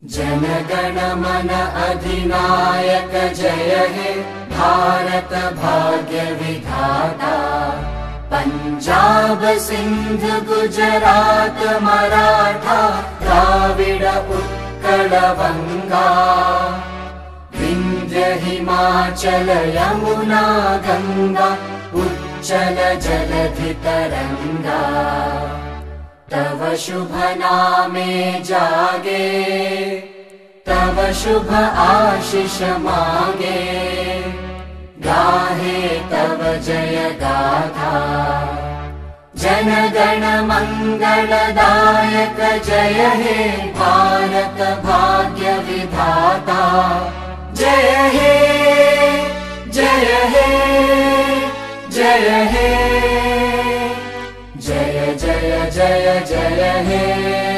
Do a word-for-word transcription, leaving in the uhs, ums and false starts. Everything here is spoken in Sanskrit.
जन गण मन अधिनायक जय हे भारत भाग्य विधाता। पंजाब सिंध गुजरात मराठा द्राविड उत्कल बंगा। विंध्य हिमाचल यमुना गंगा उच्चल जलधि तरंगा। तव शुभ नामे जागे तव शुभ आशीष मागे। गाहे तव जय गाथा जन गण मंगलदायक जय हे भारत भाग्य विधाता। जय हे जय हे जय हे जय जय जय जय हे।